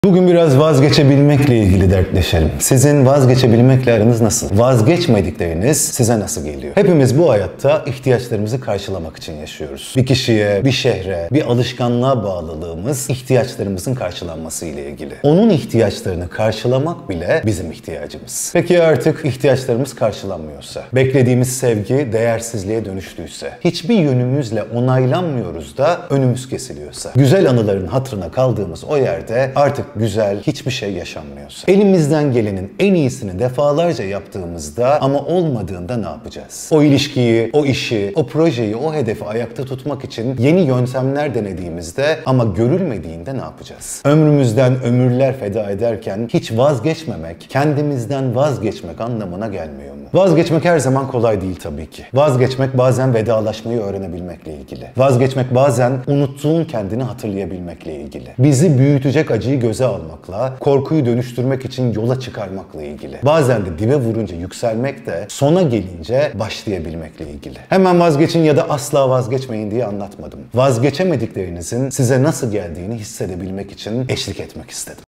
Bugün biraz vazgeçebilmekle ilgili dertleşelim. Sizin vazgeçebilmekle aranız nasıl? Vazgeçmedikleriniz size nasıl geliyor? Hepimiz bu hayatta ihtiyaçlarımızı karşılamak için yaşıyoruz. Bir kişiye, bir şehre, bir alışkanlığa bağlılığımız ihtiyaçlarımızın karşılanması ile ilgili. Onun ihtiyaçlarını karşılamak bile bizim ihtiyacımız. Peki artık ihtiyaçlarımız karşılanmıyorsa, beklediğimiz sevgi değersizliğe dönüştüyse, hiçbir yönümüzle onaylanmıyoruz da önümüz kesiliyorsa, güzel anıların hatırına kaldığımız o yerde artık güzel hiçbir şey yaşanmıyorsa, elimizden gelenin en iyisini defalarca yaptığımızda ama olmadığında ne yapacağız? O ilişkiyi, o işi, o projeyi, o hedefi ayakta tutmak için yeni yöntemler denediğimizde ama görülmediğinde ne yapacağız? Ömrümüzden ömürler feda ederken hiç vazgeçmemek, kendimizden vazgeçmek anlamına gelmiyor mu? Vazgeçmek her zaman kolay değil tabii ki. Vazgeçmek bazen vedalaşmayı öğrenebilmekle ilgili. Vazgeçmek bazen unuttuğun kendini hatırlayabilmekle ilgili. Bizi büyütecek acıyı göze almakla, korkuyu dönüştürmek için yola çıkarmakla ilgili. Bazen de dibe vurunca yükselmek de sona gelince başlayabilmekle ilgili. Hemen vazgeçin ya da asla vazgeçmeyin diye anlatmadım. Vazgeçemediklerinizin size nasıl geldiğini hissedebilmek için eşlik etmek istedim.